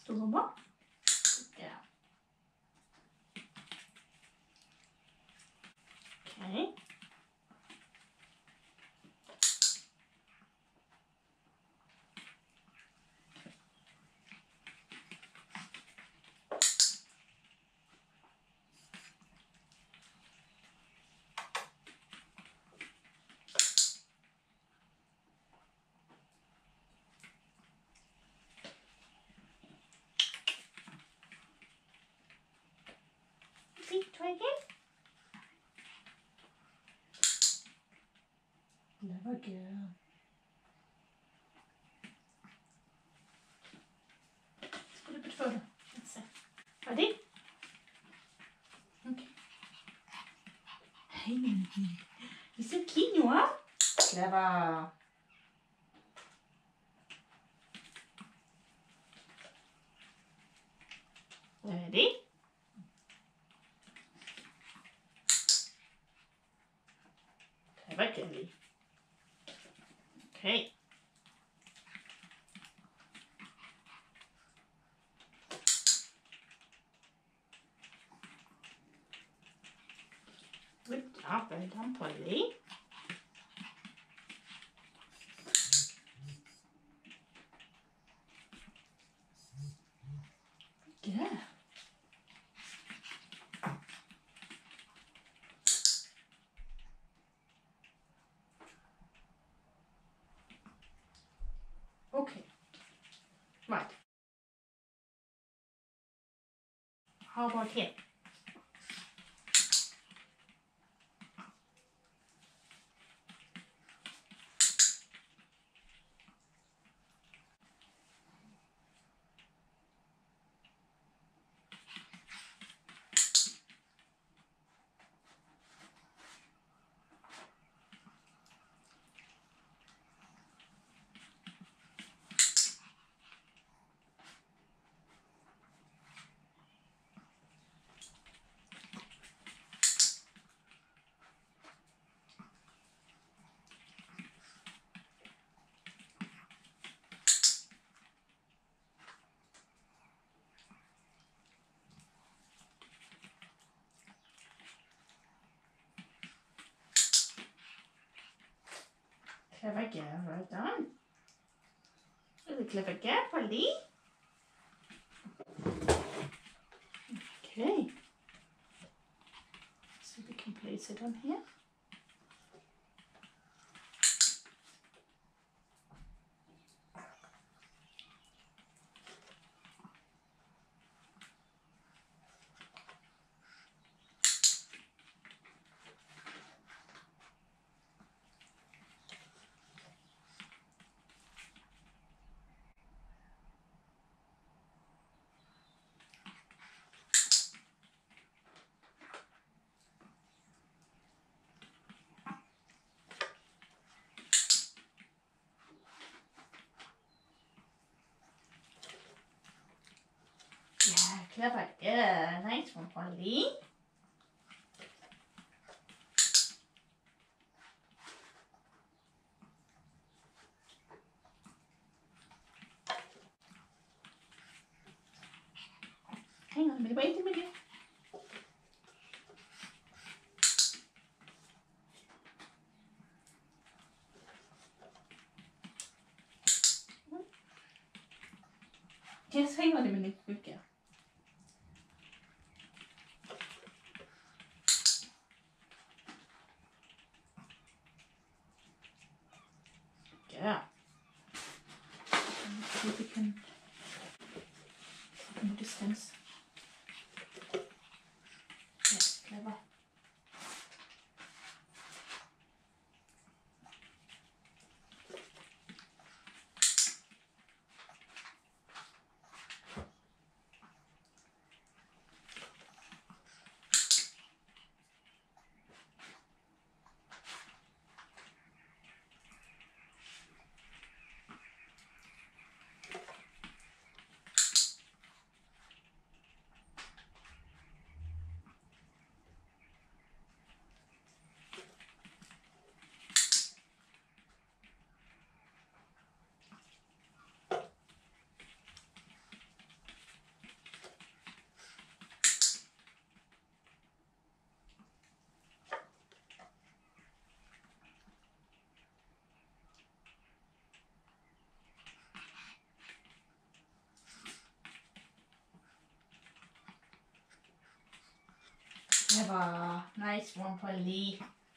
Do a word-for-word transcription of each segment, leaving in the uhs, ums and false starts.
do one more. Yeah. Okay. See, try again. Clever girl. Let's put a bit further. Let's see. Ready? Okay. Hey, you're so keen, you are. Clever. Ready? Clever girly. Okay. Good job, well done, Polly. Yeah. Okay. Right. How about here? Clever girl, well done. Really clever girl, Polly. Okay. So we can place it on here. Yeah, clever girl. Nice one, Polly. Hang on a minute, wait a minute. Just hang on a minute, good girl. Yeah. Let's see if we can open the distance. Yes, clever. Clever. Nice one, Polly.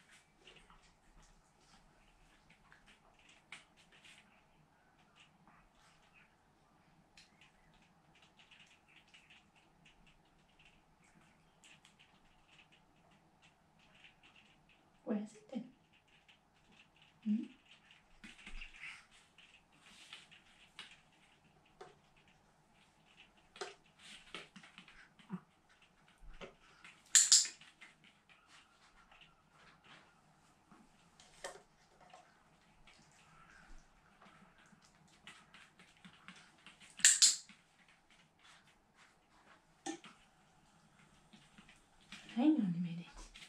Where is it then? Hmm? Hang on a minute.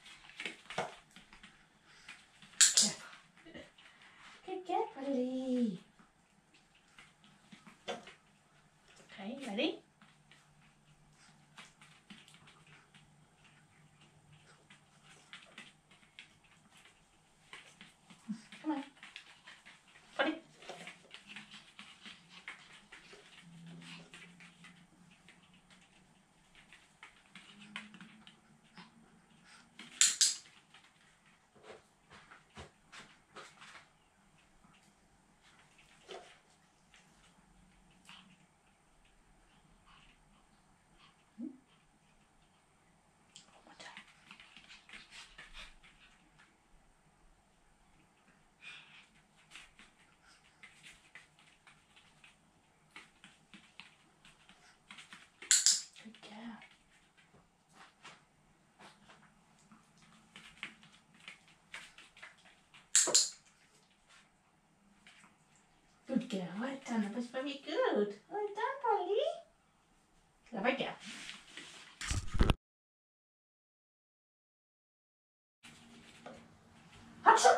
Clever. Good girl, Polly. Okay, ready? Come on. Polly. Good girl, well done, that was very good. Well done, Polly. Clever girl. Achoo!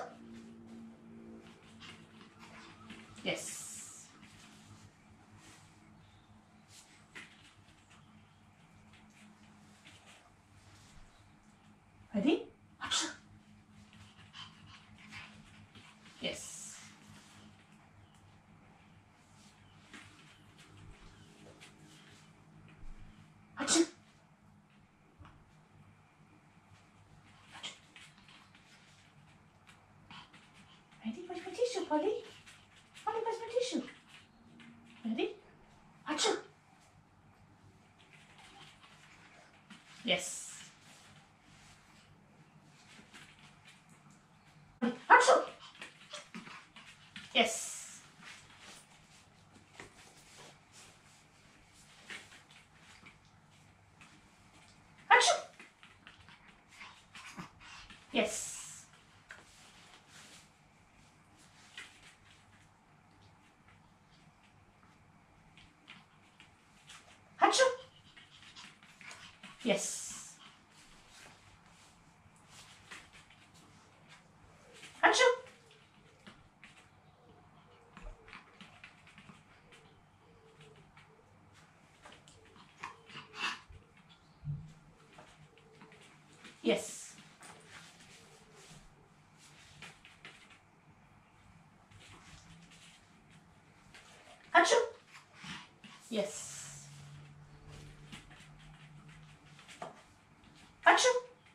Yes. Ready? Achoo! Yes. Achoo! Ready? Where's my tissue, Polly? Polly, where's my tissue? Ready? Achoo! Yes. Achoo! Yes. Achoo! Yes. Achoo! Yes. Achoo! Yes. Achoo! Yes. Achoo!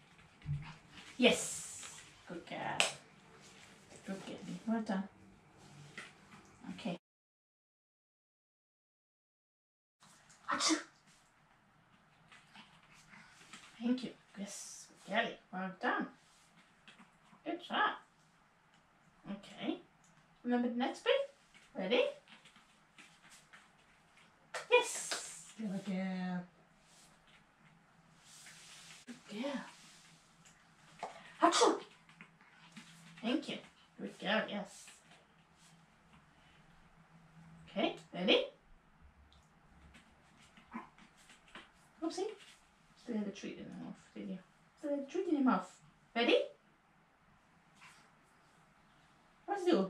Yes. Good girl. Good girl. Well done. Okay. Achoo! Thank you. Yes. Good girl. Well done. Good job. Okay. Remember the next bit? Ready? Yes. Good girl. Good girl. Achoo! Thank you. Good girl, yes. Okay, ready? Oopsie. Still had a treat in the mouth, did you? Still had a treat in your mouth. Ready? Let's do.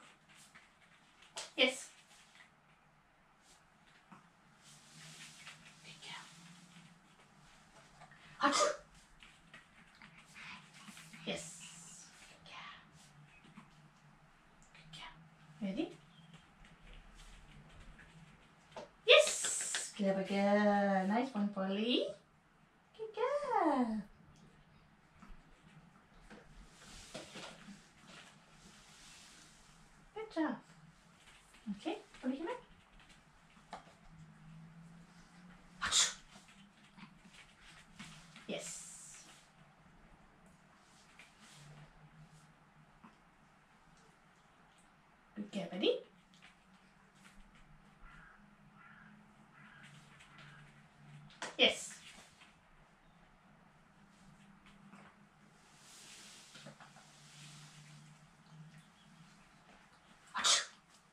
Yes. Good girl. Achoo! Yes. Good girl. Good girl. Ready? Yes. Clever girl. Nice one, Polly. Good girl. Good job. Okay, what do you make? Achoo. Yes. Good girl, buddy. Yes. Achoo.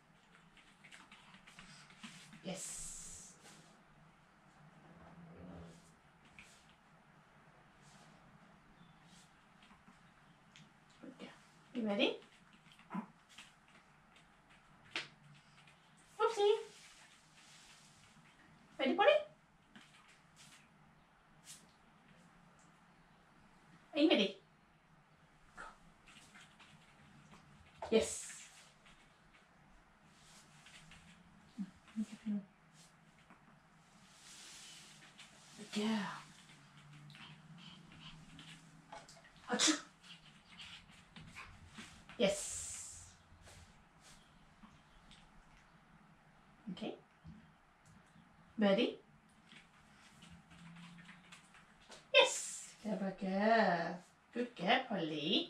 Yes. Good girl. You ready? Oopsie. Ready, buddy? Are you ready? Yes. Good girl. Achoo. Yes. Okay. Ready? Yes. Clever girl. Good girl, Polly.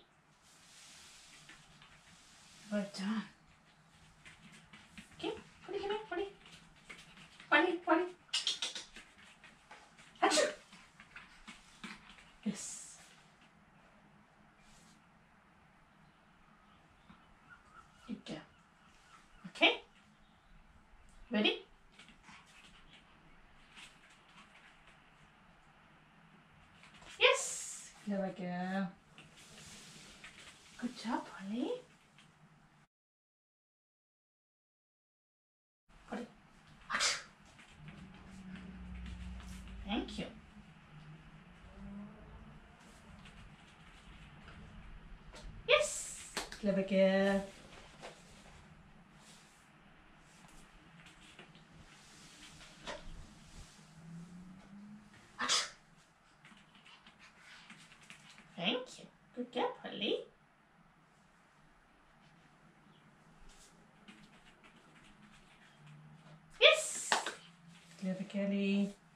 Well done. Okay. Polly, come here, Polly. Polly, Polly. Achoo. Yes. Good girl. Okay. Ready? Yes. Clever girl. Good job, Polly. Polly. Achoo. Thank you. Yes. Clever girl. Achoo. Thank you. Good girl, Polly. Yes. Clever Kelly.